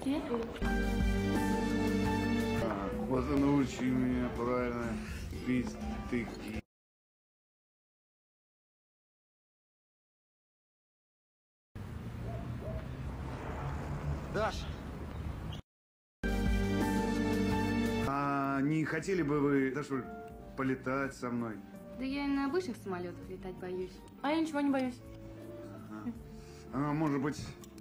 Привет, привет. Вот и научи меня правильно бить тыки. Даша! А не хотели бы вы, Даша, полетать со мной? Да я и на обычных самолетах летать боюсь. А я ничего не боюсь. Может быть,